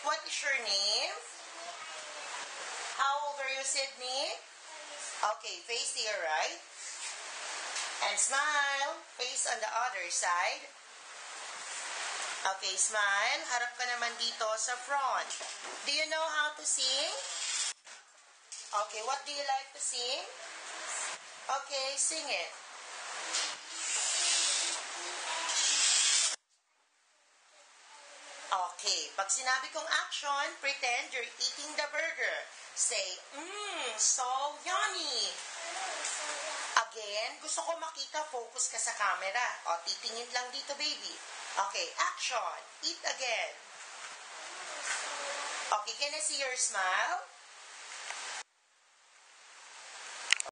what is your name? How old are you, Sydney? Okay, face to your right. And smile. Face on the other side. Okay, smile. Harap ka naman dito sa front. Do you know how to sing? Okay, what do you like to sing? Okay, sing it. Okay, pag sinabi kong action, pretend you're eating the burger. Say, so yummy. Again, gusto ko makita, focus ka sa camera. O, titingin lang dito, baby. Okay, action. Eat again. Okay, can I see your smile?